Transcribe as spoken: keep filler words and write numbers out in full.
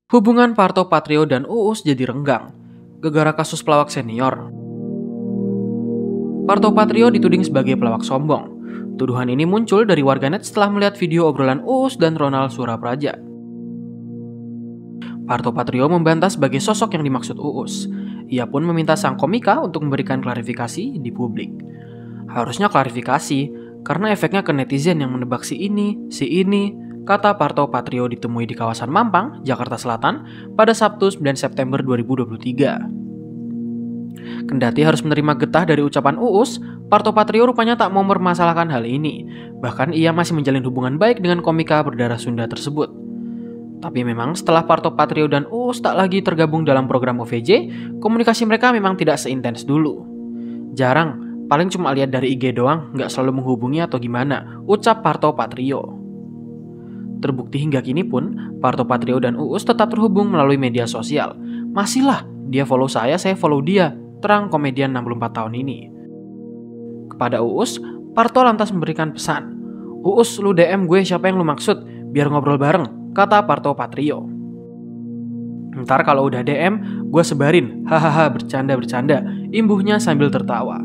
Hubungan Parto Patrio dan Uus jadi renggang gara-gara kasus pelawak senior. Parto Patrio dituding sebagai pelawak sombong. Tuduhan ini muncul dari warganet setelah melihat video obrolan Uus dan Ronald Surapraja. Parto Patrio membantah sebagai sosok yang dimaksud Uus. Ia pun meminta sang komika untuk memberikan klarifikasi di publik. Harusnya klarifikasi, karena efeknya ke netizen yang menebak si ini, si ini, kata Parto Patrio ditemui di kawasan Mampang, Jakarta Selatan pada Sabtu sembilan September dua ribu dua puluh tiga. Kendati harus menerima getah dari ucapan Uus, Parto Patrio rupanya tak mau mempermasalahkan hal ini. Bahkan ia masih menjalin hubungan baik dengan komika berdarah Sunda tersebut. Tapi memang setelah Parto Patrio dan Uus tak lagi tergabung dalam program O V J, komunikasi mereka memang tidak seintens dulu. Jarang, paling cuma lihat dari I G doang, nggak selalu menghubungi atau gimana, ucap Parto Patrio. Terbukti hingga kini pun, Parto Patrio dan Uus tetap terhubung melalui media sosial. Masihlah, dia follow saya, saya follow dia, terang komedian enam puluh empat tahun ini. Kepada Uus, Parto lantas memberikan pesan. Uus, lu D M gue siapa yang lu maksud, biar ngobrol bareng, kata Parto Patrio. Ntar kalau udah D M, gue sebarin, hahaha bercanda-bercanda, imbuhnya sambil tertawa.